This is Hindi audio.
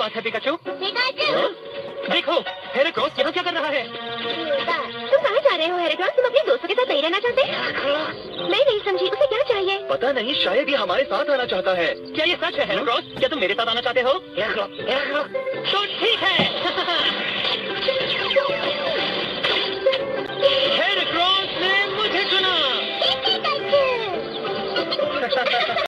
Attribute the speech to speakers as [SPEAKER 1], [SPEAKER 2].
[SPEAKER 1] बात है पिकाचू?
[SPEAKER 2] पिकाचू!
[SPEAKER 1] देखो, हेराक्रोस यहाँ क्या कर रहा है?
[SPEAKER 2] तुम कहाँ जा रहे हो हेराक्रोस? तुम अपने दोस्तों के साथ नहीं रहना चाहते? मैं नहीं समझी, उसे क्या चाहिए?
[SPEAKER 1] पता नहीं, शायद ये हमारे साथ आना चाहता है। क्या ये सच है हेराक्रोस? क्या तुम मेरे साथ आना चाहते हो? तो ठीक है।